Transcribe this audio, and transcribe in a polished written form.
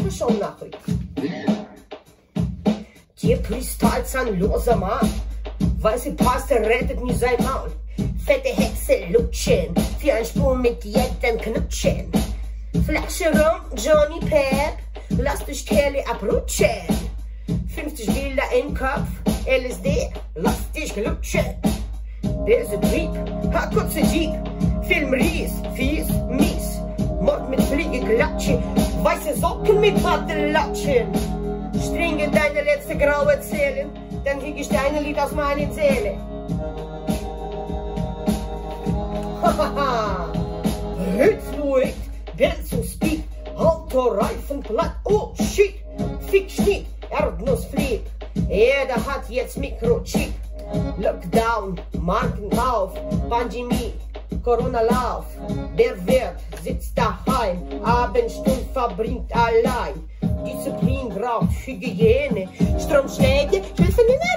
eine Shownachricht. Der Priester als ein loser Mann, weiße Paste rettet nie sein Maul. Fette Hexe lutschen, für ein Spur mit jedem Knutschen. Flasche rum, Johnny Pep, lass dich Kelly abrutschen. 50 Bilder im Kopf, LSD, lass dich lutschen. Böse Trieb, hat kurze Jeep, Film Ries, fies, mies. Mord mit Fliegeklatsche, weiße Socken mit Paddellatschen. Stringe deine letzte graue Zählen, dann krieg ich dein Lied aus meiner Seele. Hahaha, Hützfluid, Benzo Speed, Autoreifen platt, oh shit, Fick Schnitt, Erdnussflieg, jeder hat jetzt Mikrochip. Lockdown, Marken auf, Pandemie, Corona-Lauf, der Wirt sitzt daheim, Abendstund verbringt allein. Disziplin braucht Hygiene, Stromschläge helfen in der